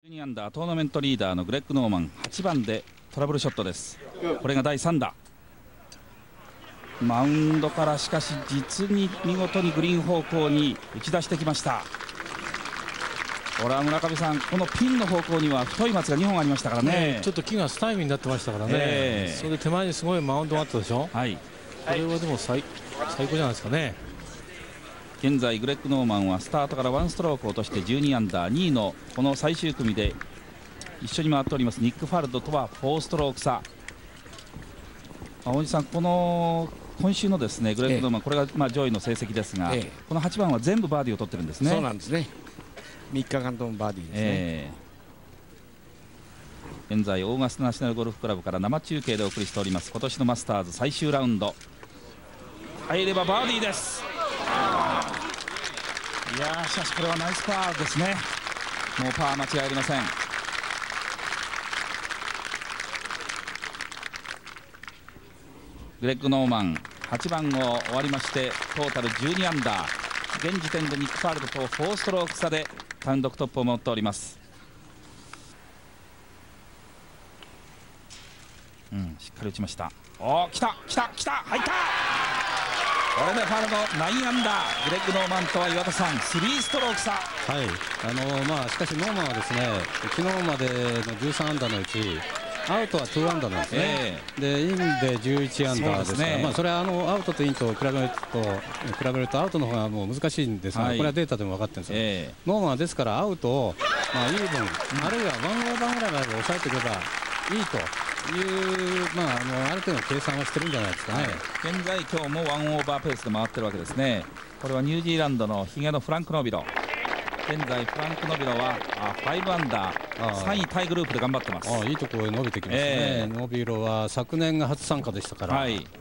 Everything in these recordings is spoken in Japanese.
12アンダートーナメントリーダーのグレッグ・ノーマン、8番でトラブルショットです。これが第3打。マウンドからしかし実に見事にグリーン方向に打ち出してきました。これは村上さん、このピンの方向には太い松が2本ありましたからね。 ちょっと木がスタイミーになってましたからね、それで手前にすごいマウンドがあったでしょ。はい、これはでも最高じゃないですかね。 現在グレッグ・ノーマンはスタートから1ストローク落として12アンダー、2位のこの最終組で一緒に回っておりますニック・ファルドとは4ストローク差。大西さん、この今週のですねグレッグ・ノーマン、これが上位の成績ですが、この8番は全部バーディーを取ってるんですね。 そうなんですね。3日間ともバーディーですね。 現在オーガスタナショナルゴルフクラブから生中継でお送りしております今年のマスターズ最終ラウンド。入ればバーディーです。いやー、しかしこれはナイスパーですね。もうパー間違いありません。グレッグ・ノーマン8番を終わりましてトータル12アンダー、現時点でニック・ファルドと4ストローク差で単独トップを持っております。しっかり打ちました。来た入った。これでファルド9アンダー、グレッグ・ノーマンとは岩田さん3ストローク差。 はい、しかしノーマンはですね、昨日までの13アンダーのうちアウトは2アンダーなんですね。でインで11アンダーですから、それはアウトとインと比べるとアウトの方がもう難しいんですが、これはデータでも分かってるんですよ。ノーマンはですからアウトをイーブンあるいは1オーバーぐらいまで抑えていけばいいという、ある程度の計算はしてるんじゃないですかね。 現在今日も1オーバーペースで回ってるわけですね。これはニュージーランドのヒゲのフランク・ノビロ。現在フランク・ノビロは5アンダー3位タイグループで頑張ってます。 いいところへ伸びてきますね。ノビロは昨年が初参加でしたから、キ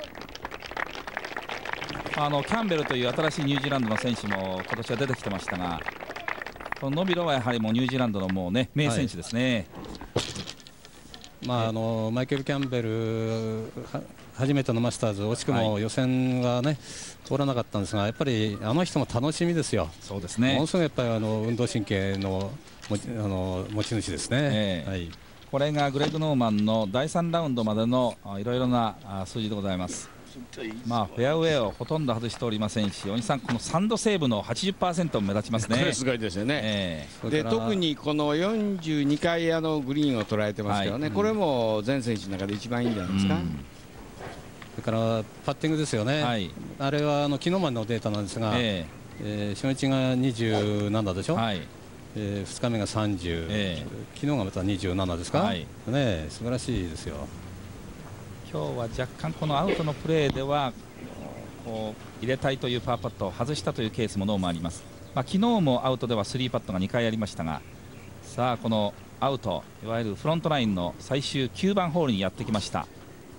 ャンベルという新しいニュージーランドの選手も今年は出てきてましたが、このノビロはやはりもうニュージーランドのもうね名選手ですね。 マイケル・キャンベル初めてのマスターズ、惜しくも予選がね通らなかったんですが、やっぱりあの人も楽しみですよ。 そうですね。 ものすごいやっぱり運動神経の持ち主ですね。 これがグレッグ・ノーマンの第3ラウンドまでのいろいろな数字でございます。フェアウェイをほとんど外しておりませんし、大西さん、このサンドセーブの 80% も目立ちますね。 これすごいですよね。で特にこの42回グリーンを捉えてますけどね、これも全選手の中で一番いいんじゃないですか。 それからパッティングですよね。あれは昨日までのデータなんですが、初日が27でしょ、2日目が30、昨日がまた27ですか、素晴らしいですよ。 今日は若干このアウトのプレーではこう入れたいというパーパットを外したというケースもノーマンあります。昨日もアウトでは3パットが2回ありましたが、さあこのアウト、いわゆるフロントラインの最終9番ホールにやってきました。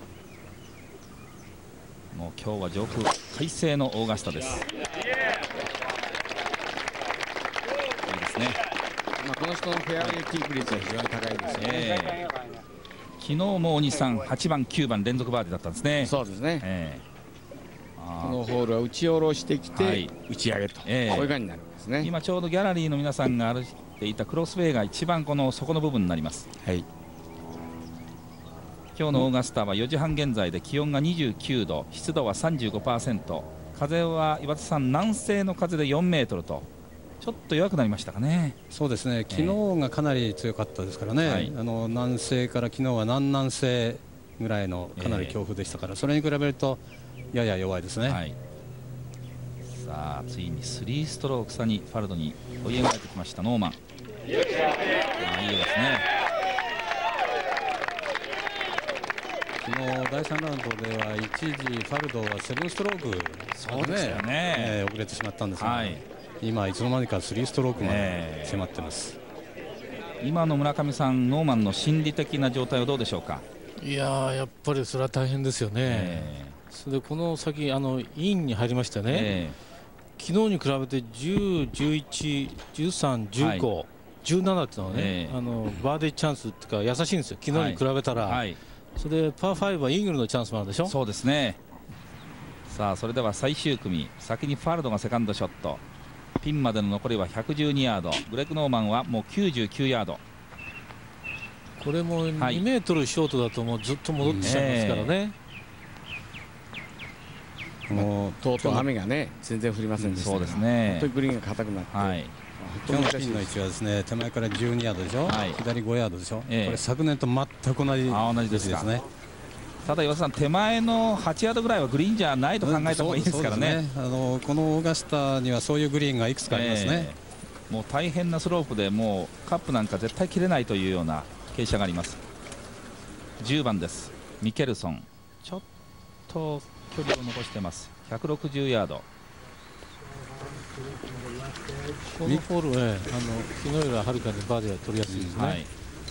もう今日は上空快晴のオーガスタです。いいですね。 この人のフェアウェイキープ率は非常に高いですね。 昨日も大西さん8番9番連続バーディーだったんですね。 そうですね。このホールは打ち下ろしてきて打ち上げと、こういう感じになるんですね。 今ちょうどギャラリーの皆さんが歩いていたクロスウェイが一番この底の部分になります。今日のオーガスタは4時半現在で気温が29度、湿度は 35%、風は岩田さん南西の風で4メートルとちょっと弱くなりましたかね。 そうですね、昨日がかなり強かったですからね、南西から昨日は南南西ぐらいのかなり強風でしたから、それに比べるとやや弱いですね。 さあついに3ストローク差にファルドに追い上げてきましたノーマン。いいですね。 昨日第3ラウンドでは一時ファルドは7ストロークそうですよね、 遅れてしまったんですが、今いつの間にか3ストロークまで迫ってます。 今の村上さん、ノーマンの心理的な状態はどうでしょうか。 いやー、やっぱりそれは大変ですよね。それでこの先インに入りましたね、昨日に比べて10、11、13、15、17っていうのはね、バーディーチャンスっていうか優しいんですよ、昨日に比べたら。それでパー5はイーグルのチャンスもあるでしょ。 そうですね。さあそれでは最終組、先にファルドがセカンドショット、ピピンまでの残りは112ヤード、グレッグ・ノーマンはもう99ヤード。 これも2メートルショートだともうずっと戻ってきちゃいますからね。 もうとうとう雨がね全然降りませんでしたから、そうですね、本当にグリーンが硬くなって、はい、 今日のピンの位置はですね、手前から12ヤードでしょ、はい、左5ヤードでしょ、これ昨年と全く同じですね。 ただ岩田さん、手前の8ヤードぐらいはグリーンじゃないと考えた方がいいですからね。 このオーガスタにはそういうグリーンがいくつかありますね。 もう大変なスロープでもうカップなんか絶対切れないというような傾斜があります。10番です、ミケルソン、ちょっと距離を残してます。160ヤード。 このホールは昨日よりははるかにバーディーは取りやすいですね。はい、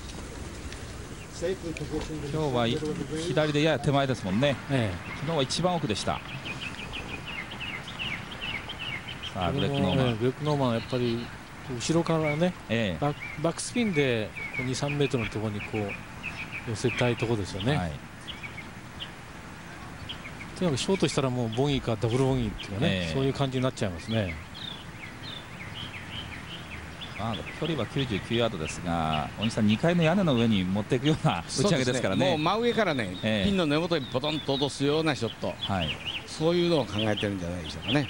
今日は左でやや手前ですもんね。昨日は一番奥でした。さあグレッグ・ノーマン、 グレッグ・ノーマンはやっぱり後ろからね、バックスピンで2、3メートルのところにこう寄せたいところですよね。はい、とにかくショートしたらもうボギーかダブルボギーっていうかね、そういう感じになっちゃいますね。 距離は99ヤードですが、大西さん、2階の屋根の上に持っていくような打ち上げですからね。 もう真上からね、ピンの根元にポトンと落とすようなショット、はい、そういうのを考えてるんじゃないでしょうかね。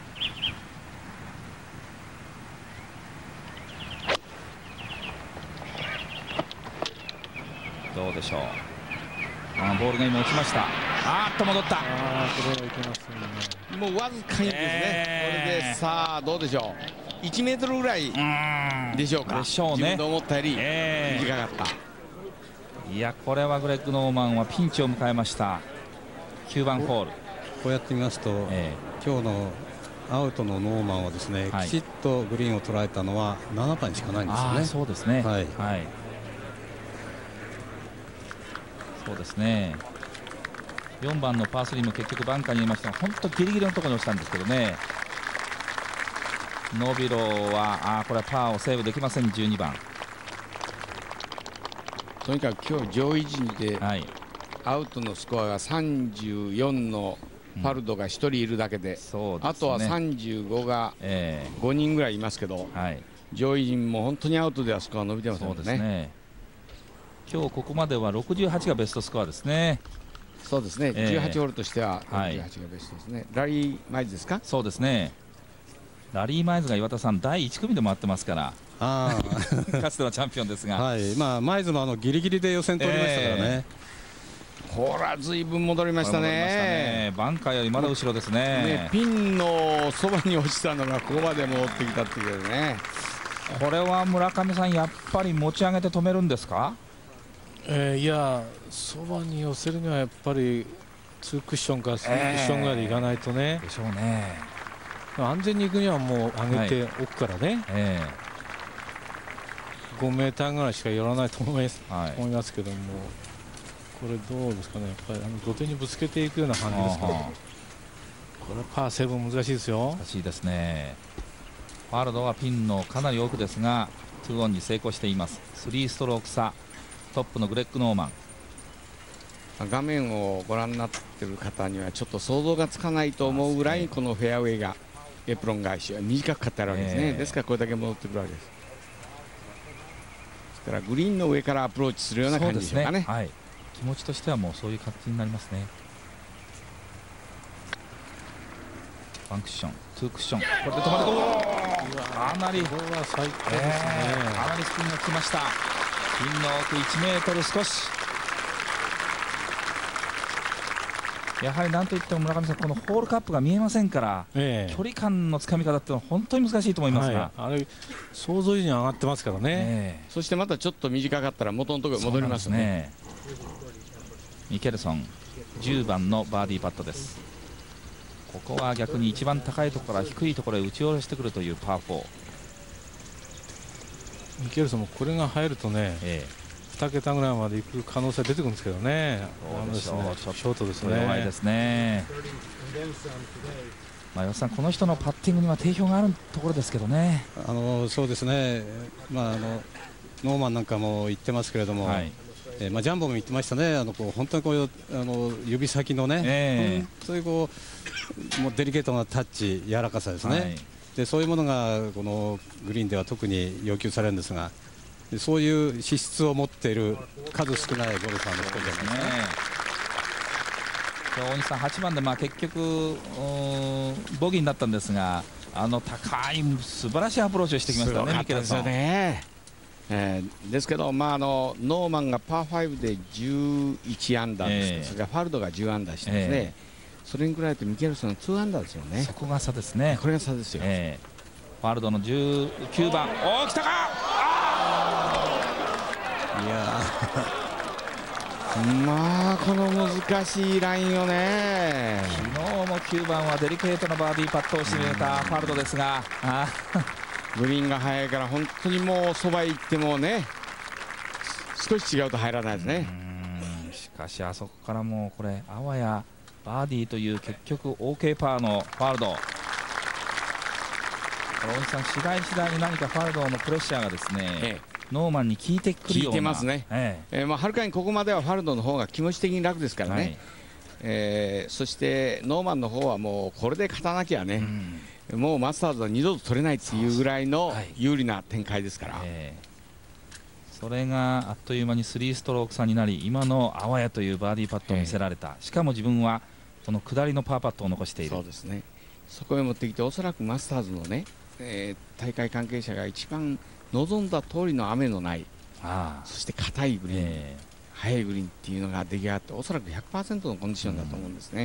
どうでしょう。ボールが今落ちました。戻った。 これはいけますね。もうわずかにですね。これでさあどうでしょう。1メートルぐらいでしょうか。 でしょうね。 自分の思ったより短かった。 いや、これはグレッグ・ノーマンはピンチを迎えました。9番ホール。 こうやって見ますと、今日のアウトのノーマンはですね、きちっとグリーンを捉えたのは7番しかないんですよね。 そうですね。はい。そうですね。4番のパー3も結局バンカーに入れましたが、本当ギリギリのところに落ちたんですけどね。ノビロはこれはパーをセーブできません。12番。 とにかく今日上位陣で、アウトのスコアが34のファルドが1人いるだけで、あとは35が5人ぐらいいますけど、上位陣も本当にアウトではスコア伸びてませんね。 今日ここまでは68がベストスコアですね。 そうですね、18ホールとしては68がベストですね。ラリー・マイズですか。 そうですね。ラリー・マイズが岩田さん第1組で回ってますから、かつてのチャンピオンですが、 マイズもギリギリで予選通りましたからね。 ほら、ずいぶん戻りましたね。 バンカーよりまだ後ろですね。 ピンのそばに落ちたのがここまで戻ってきたっていうね。 これは村上さん、やっぱり持ち上げて止めるんですか。 いや、そばに寄せるにはやっぱり2クッションか3クッションぐらいでいかないとね。 でしょうね。 安全に行くにはもう上げておくからね。5メーターぐらいしか寄らないと思いますけども、これどうですかね。やっぱり土手にぶつけていくような感じですけど、これパー7難しいですよ。 難しいですね。ファルドはピンのかなり奥ですが2オンに成功しています。3ストローク差、トップのグレッグ・ノーマン。 画面をご覧になっている方にはちょっと想像がつかないと思うぐらい、このフェアウェイがエプロン返しは短くかってあるわけですね。ですからこれだけ戻ってくるわけです。ですからグリーンの上からアプローチするような感じでしょうかね。 気持ちとしてはもうそういう感じになりますね。ワンクッション、ツークッション、これで止まる。かなりスピンがきました。ピンの奥1メートル少し。やはりなんといっても村上さん、このホールカップが見えませんから、距離感のつかみ方っていうのは本当に難しいと思いますが、 あれ想像以上に上がってますからね。 そしてまたちょっと短かったら元のところに戻りますね。 ミケルソン10番のバーディーパットです。ここは逆に一番高いところから低いところへ打ち下ろしてくるというパー4。 ミケルソンもこれが入るとね、2桁ぐらいまでいく可能性出てくるんですけどね。ショートですね。 弱いですね。岩田さん、この人のパッティングには定評があるところですけどね。 そうですね。ノーマンなんかも言ってますけれども、ジャンボも言ってましたね。本当にこう指先のね、本当にもうデリケートなタッチ、柔らかさですね。 でそういうものがこのグリーンでは特に要求されるんですが、そういう資質を持っている数少ないゴルファーの一人じゃないですかね。 大西さん、8番で結局ボギーになったんですが、高い素晴らしいアプローチをしてきましたね、ミケルソン。 ですけど、ノーマンがパー5で11アンダーです、それからファルドが10アンダーしてですね、それに比べてミケルソンの2アンダーですよね。 そこが差ですね。 これが差ですよ。 ファルドの19番、来たか。 いやこの難しいラインをね、 昨日も9番はデリケートなバーディーパットを締めたファルドですが、 グリーンが速いから本当にもうそばへ行ってもね、少し違うと入らないですね。 しかしあそこからもうこれあわやバーディーという結局 OK パーのファルド。大西さん、次第に何かファルドのプレッシャーがですね、ノーマンに効いてくるような。効いてますね。 はるかにここまではファルドの方が気持ち的に楽ですからね。そしてノーマンの方はもうこれで勝たなきゃね、もうマスターズは二度と取れないっていうぐらいの有利な展開ですから、 それがあっという間に3ストローク差になり、今のあわやというバーディーパットを見せられた。しかも自分はこの下りのパーパットを残している。 そうですね、そこへ持ってきて、おそらくマスターズのね、大会関係者が一番望んだ通りの雨のない、そして硬いグリーン、速いグリーンっていうのが出来上がって、おそらく 100% のコンディションだと思うんですね。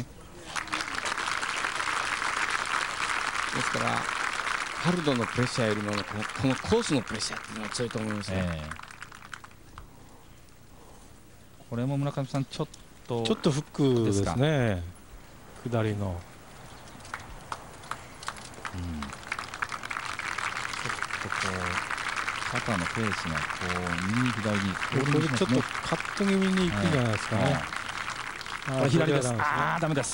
ですからハルドのプレッシャーよりもこのコースのプレッシャーっていうのは強いと思いますね。 これも村上さん、ちょっとフックですね、下りの。 ちょっとこう肩のペースが右左にこれちょっとカット気味にいくんじゃないですかね。 左です。ダメです。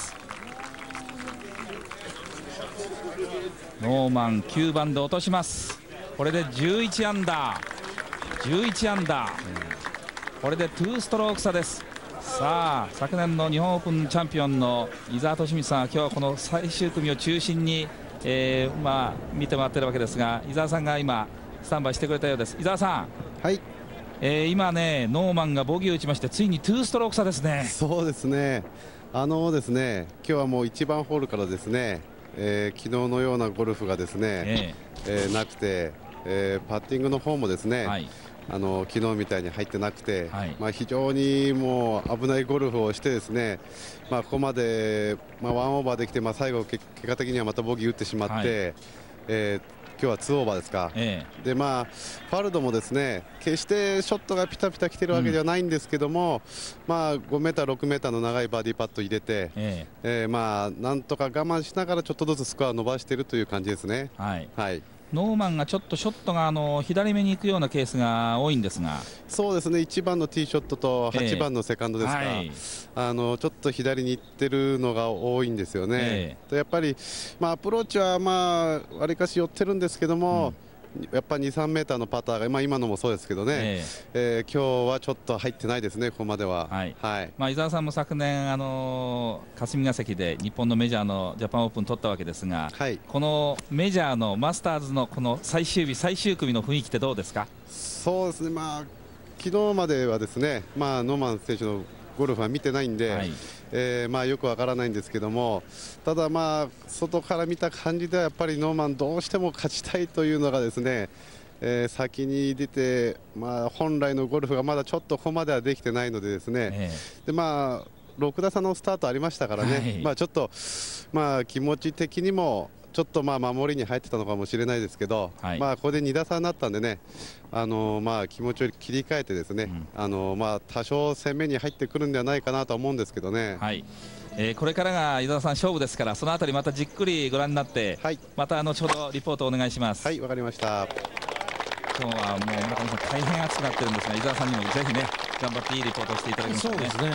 ノーマン9番で落とします。これで11アンダー、これで2ストローク差です。さあ、昨年の日本オープンチャンピオンの伊沢敏光さんは今日はこの最終組を中心に、見て回ってるわけですが、伊沢さんが今スタンバイしてくれたようです。伊沢さん、 はい、 今ね、ノーマンがボギーを打ちまして、ついに2ストローク差ですね。 そうですね、ですね、今日はもう1番ホールからですね、昨日のようなゴルフがですね、なくて、パッティングの方もですね、昨日みたいに入ってなくて、非常にもう危ないゴルフをしてですね、ここまで、1オーバーできて、最後結果的にはまたボギー打ってしまって、今日は2オーバーですか。でファルドもですね、決してショットがピタピタ来てるわけではないんですけども、5メーター6メーターの長いバーディーパット入れて、なんとか我慢しながらちょっとずつスコアを伸ばしているという感じですね。 ノーマンがちょっとショットが左目に行くようなケースが多いんですが、 そうですね、1番のティーショットと8番のセカンドですか、ちょっと左に行ってるのが多いんですよね。やっぱり、アプローチはわりかし寄ってるんですけども、やっぱり2、3メーターのパターが、今のもそうですけどね、今日はちょっと入ってないですね、ここまでは。 伊沢さんも昨年、霞ヶ関で日本のメジャーのジャパンオープン取ったわけですが、このメジャーのマスターズのこの最終日、最終組の雰囲気ってどうですか？ そうですね、昨日まではですね、ノーマン選手のゴルフは見てないんで、よくわからないんですけども、ただ外から見た感じではやっぱりノーマンどうしても勝ちたいというのがですね、先に出て、本来のゴルフがまだちょっとここまではできてないのでですね、6打差のスタートありましたからね、ちょっと気持ち的にもちょっと守りに入ってたのかもしれないですけど、ここで2打差になったんでね、気持ちを切り替えてですね、多少攻めに入ってくるんではないかなと思うんですけどね。 これからが伊沢さん勝負ですから、そのあたりまたじっくりご覧になって、また後ほどリポートお願いします。 はい、わかりました。 今日はもう村上さん大変暑くなってるんですが、伊沢さんにもぜひね頑張っていいリポートをしていただきましたね。 そうですね。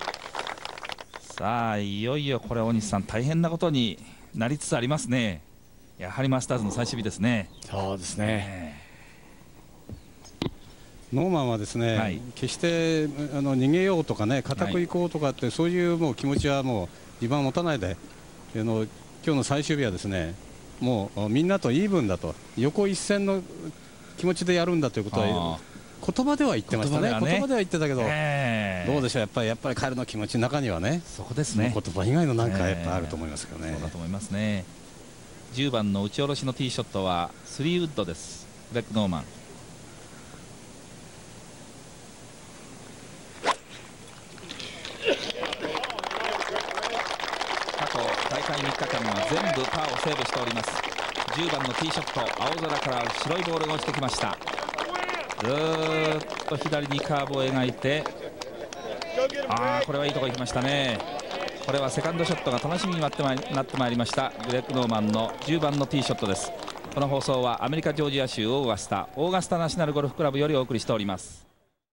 さあいよいよこれ大西さん大変なことになりつつありますね。やはりマスターズの最終日ですね。 そうですね。ノーマンはですね、決して逃げようとかね、固くいこうとかって、そういうもう気持ちはもう2番持たないで、今日の最終日はですね、 もうみんなとイーブンだと、横一線の気持ちでやるんだということは言葉では言ってましたね。言葉では言ってたけど、どうでしょう、やっぱり彼の気持ちの中にはね、 そうですね、 言葉以外のなんかやっぱあると思いますけどね。 そうだと思いますね。10番の打ち下ろしのティーショットは3ウッドです、グレッグ・ノーマン。過去大会3日間は全部パーをセーブしております。10番のティーショット、青空から白いボールが落ちてきました。ずーっと左にカーブを描いて、これはいいところ行きましたね。これはセカンドショットが楽しみになってまいりました。グレッグ・ノーマンの10番のティーショットです。この放送はアメリカ・ジョージア州オーガスタナショナルゴルフクラブよりお送りしております。